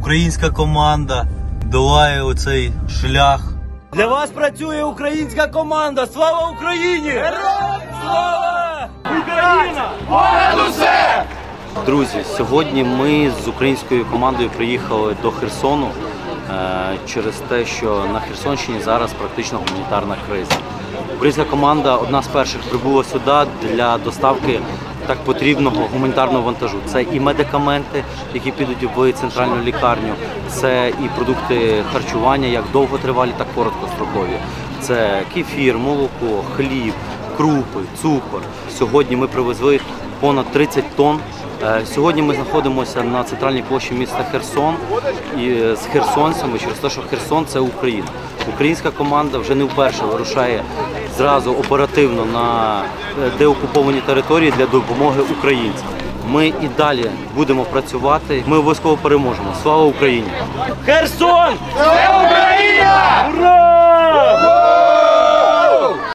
Українська команда долає оцей шлях. Для вас працює українська команда! Слава Україні! Героям слава! Україна! Понад усе! Друзі, сьогодні ми з українською командою приїхали до Херсону через те, що на Херсонщині зараз практично гуманітарна криза. Українська команда одна з перших прибула сюди для доставки так потрібного гуманітарного вантажу. Це і медикаменти, які підуть в центральну лікарню, це і продукти харчування, як довготривалі, так і короткострокові. Це кефір, молоко, хліб, крупи, цукор. Сьогодні ми привезли понад 30 тонн. Сьогодні ми знаходимося на центральній площі міста Херсон і з херсонцями через те, що Херсон – це Україна. Українська команда вже не вперше вирушає зразу оперативно на деокуповані території для допомоги українцям. Ми і далі будемо працювати, ми обов'язково переможемо. Слава Україні! Херсон! Це Україна! Ура!